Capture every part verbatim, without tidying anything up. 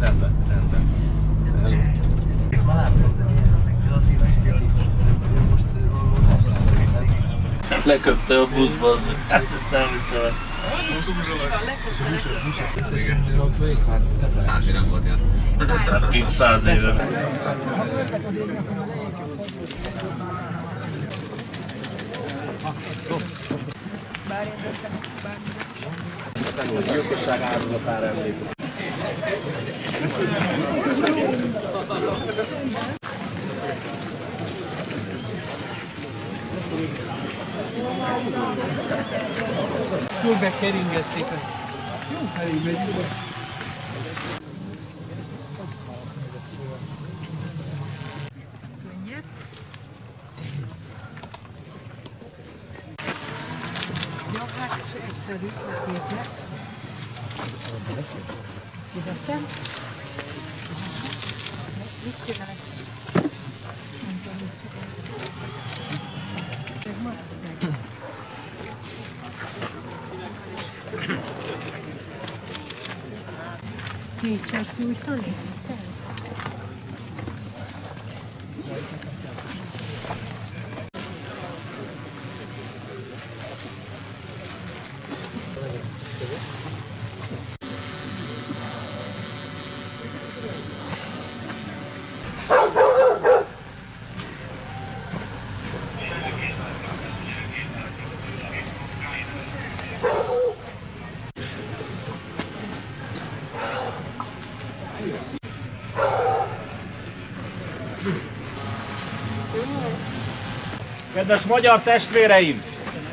Rendben, rendben. Ezt már láttam, de ez a szíves most leköpte a buszban, hát ezt nem hiszem el. Száz éve nem volt ilyen. Mint száz éve. A gyilkosság áldozatára emlékszem. Jól bekeringették. Jó felé megyünk. Ja, hát egyszerű a képnek. Kivettem. Mit csinálj? Nem tudom, mit csinálj. Kétszeres nyújtani? Kedves magyar testvéreim!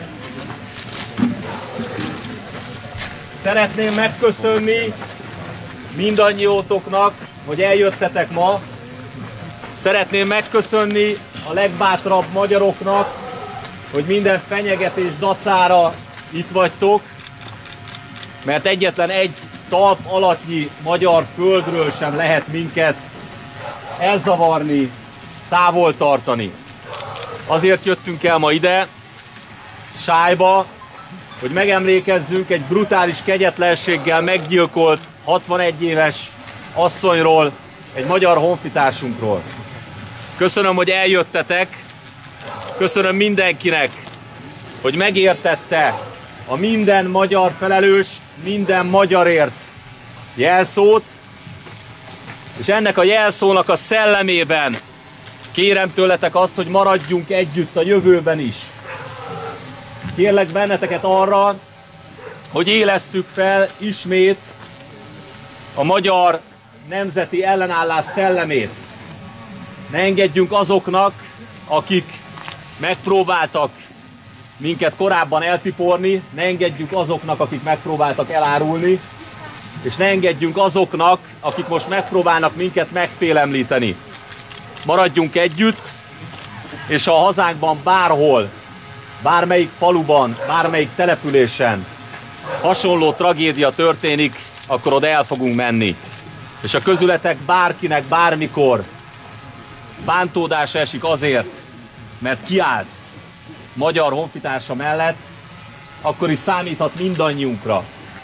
Szeretném megköszönni mindannyiótoknak, hogy eljöttetek ma. Szeretném megköszönni a legbátrabb magyaroknak, hogy minden fenyegetés dacára itt vagytok, mert egyetlen egy talp alatnyi magyar földről sem lehet minket elzavarni, távol tartani. Azért jöttünk el ma ide, Sályba, hogy megemlékezzünk egy brutális kegyetlenséggel meggyilkolt hatvanegy éves asszonyról, egy magyar honfitársunkról. Köszönöm, hogy eljöttetek, köszönöm mindenkinek, hogy megértette a minden magyar felelős, minden magyarért jelszót, és ennek a jelszónak a szellemében kérem tőletek azt, hogy maradjunk együtt a jövőben is. Kérlek benneteket arra, hogy élesszük fel ismét a magyar nemzeti ellenállás szellemét. Ne engedjünk azoknak, akik megpróbáltak minket korábban eltiporni, ne engedjünk azoknak, akik megpróbáltak elárulni, és ne engedjünk azoknak, akik most megpróbálnak minket megfélemlíteni. Maradjunk együtt, és ha a hazánkban bárhol, bármelyik faluban, bármelyik településen hasonló tragédia történik, akkor oda el fogunk menni. És a közületek bárkinek bármikor bántódás esik azért, mert kiállt magyar honfitársa mellett, akkor is számíthat mindannyiunkra.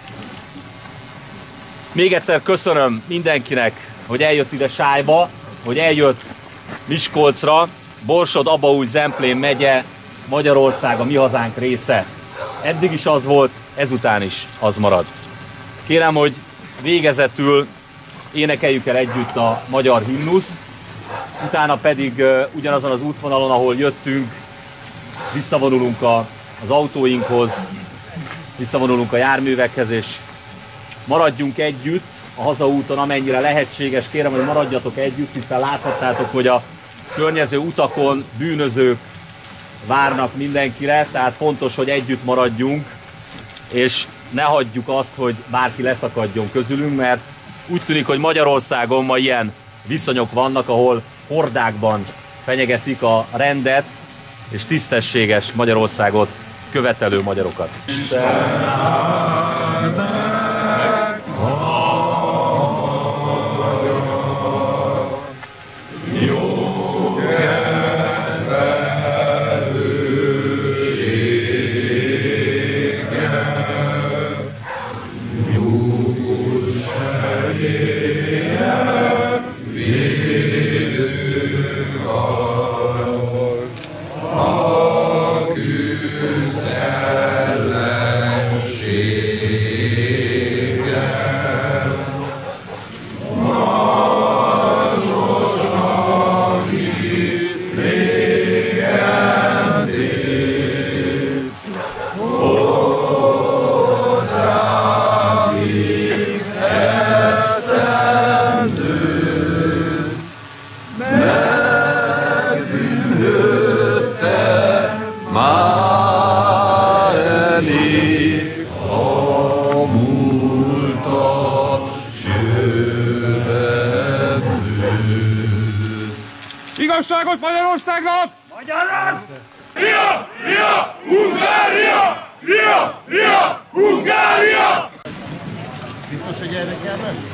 Még egyszer köszönöm mindenkinek, hogy eljött ide Sályba, hogy eljött Miskolcra, Borsod-Abaúj-Zemplén megye, Magyarország a mi hazánk része. Eddig is az volt, ezután is az marad. Kérem, hogy végezetül énekeljük el együtt a magyar himnuszt, utána pedig uh, ugyanazon az útvonalon, ahol jöttünk, visszavonulunk a, az autóinkhoz, visszavonulunk a járművekhez, és maradjunk együtt a hazaúton, amennyire lehetséges. Kérem, hogy maradjatok együtt, hiszen láthattátok, hogy a környező utakon bűnözők várnak mindenkire, tehát fontos, hogy együtt maradjunk, és ne hagyjuk azt, hogy bárki leszakadjon közülünk, mert úgy tűnik, hogy Magyarországon ma ilyen viszonyok vannak, ahol hordákban fenyegetik a rendet és tisztességes Magyarországot követelő magyarokat. Yeah. igazságot Magyarországnak! Magyarország! Ria! Ria! Hungária! Ria! Ria! Hungária! Biztos, hogy erre kell menni?